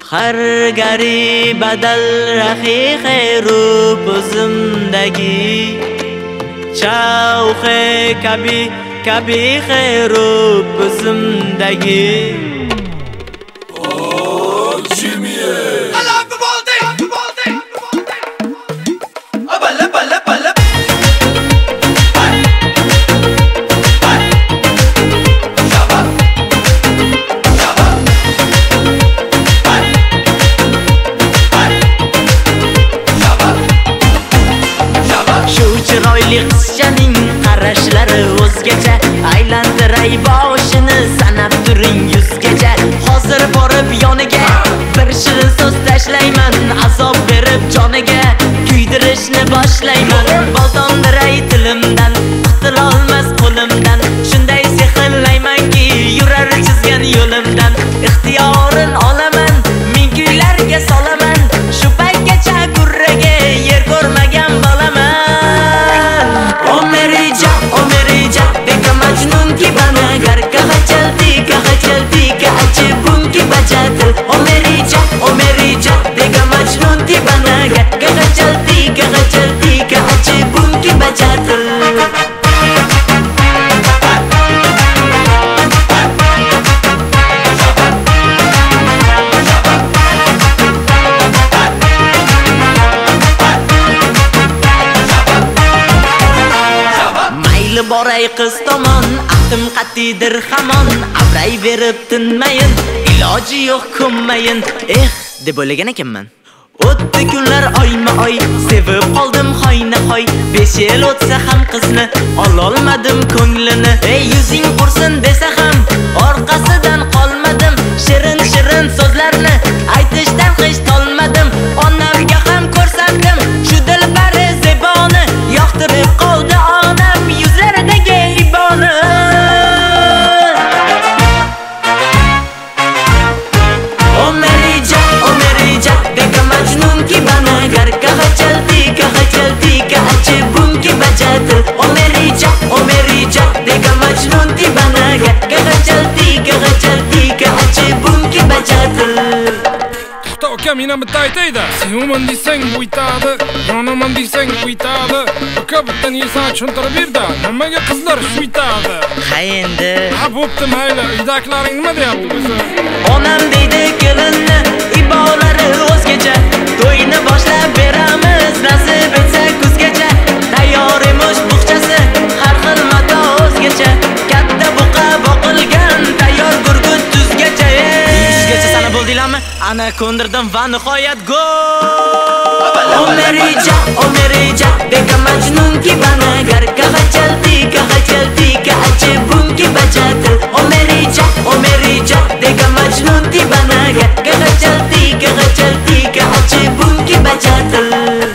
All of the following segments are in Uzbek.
हर garib badal rahiqe रूप जिंदगी चौखे कभी कभी रूप जिंदगी Qizchaning qarashlari o'zgacha aylantiray boshini sanab turing yuzgacha hozir borib yoniga bir shirin so'z tashlayman azob berib joniga kuydirishni boshlayman boltondiray tilimdan qutulolmas qo'limdan shunday sehrlaymanki yurar chizgan yo'limdan ixtiyorin olaman ming kuylarga solaman shu paytgacha kurraga yer ko'rmagan bolaman ओ मेरी जा देखा मजनून की बना घर कहाँ चलती का अच्छे बुम की बजा दिल ओ मेरी जा देखा मजनून की बना घर कहाँ चलती का अच्छे बुम की बजा दिल boray qiz tomon ahdim qatidir hamon avray berib tinmayin iloji yo'q ko'nmayin deb o'ylagan ekanman o'tdi kunlar oyma oy sevib qoldim xoyna xoy 5 yil o'tsa ham qizni ololmadim ko'nglini yuzing qursin desa ham orqasidan qolmadim shirin shirin so'zlarni aytishdan hech tolmadim onamga ham ko'rsatdim shu dilbari zeboni yoqtirib qoldi onam yuzlaridagi iboni ओ मेरी जा देखा मजनून की बना घर कहाँ चलती का अच्छे बुम की बजा दिल ओ मेरी जा देखा मजनून की बना घर कहाँ चलती का अच्छे बुम की बजा दिल Ukam yana bitta aytaydi. Sevaman desang bo'ytadi, yonaman desang bo'ytadi. Uka bittan yesang tushuntirib berdi. Nimaga qizlar shuytadi? Ha endi. Ha bo'pti mayli, uydagilaring nima deyapti o'zi? Onam deydi kelinni ibolari o'zgacha. To'yni boshlab beramiz, nasib etsa kuzgacha. Tayyor emish buqchasi, har xil mato o'zgacha. Katta buqa boqilgan, tayyor gurgut tuzgacha. Yuzgacha sana bo'ldinglarmi? Ana ko'ndirdim va nihoyat gol. ओ मेरी जा देखा मजनून की बना घर कहाँ चलती का अच्छे बुम की बजा दिल ओ मेरी जा देखा मजनून की बना घर कहाँ चलती का अच्छे बुम की बजा दिल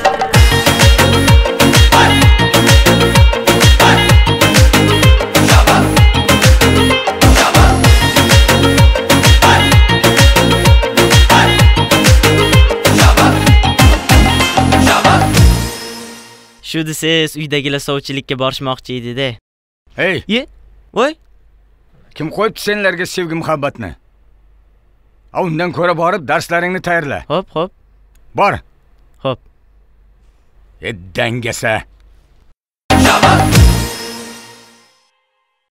Shu desiz uydagilar sovchilikka borishmoqchi edi-da. Hey. Ye? Voy. Kim qo'yibdi senlarga sevgi muhabbatni? Undan ko'ra borib darslaringni tayyorla. Xo'p. Bor. Xo'p. Dangasa.